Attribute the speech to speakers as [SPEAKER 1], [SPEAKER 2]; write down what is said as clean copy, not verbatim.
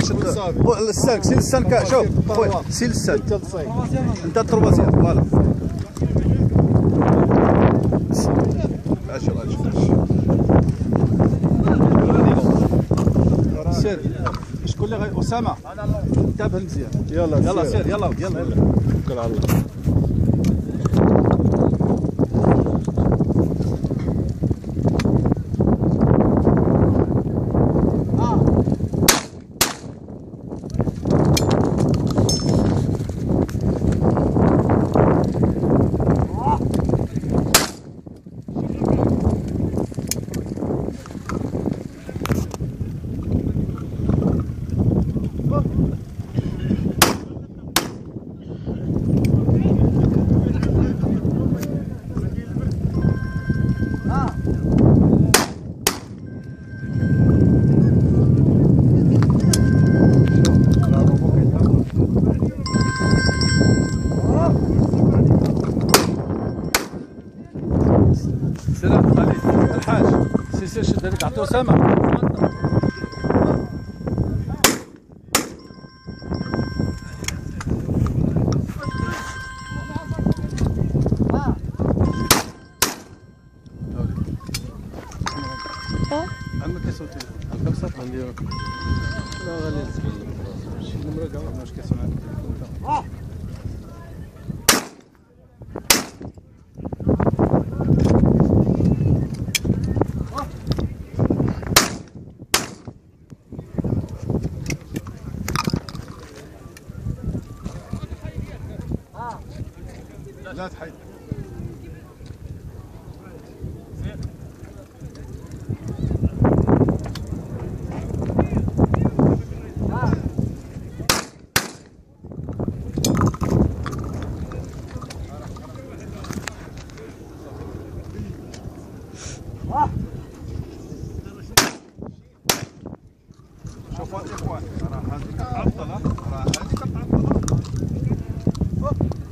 [SPEAKER 1] شد السلك، سير السلك. شوف خويا سير السلك. انت التروازيام فوالا. عشر سير. شكون اللي اسامه انتبه مزيان. يلا سير. يلا توكل على الله. سلام خالد الحاج. سير شد هذيك عطيه اسامه. عندك كيصوتي الكبسه نديرو. لا غالي شي نمره كاع واش كيسمع التليفون. لا تحيد. شوفوا الاخوان راه هذيك تعطله، راه هذيك تعطله.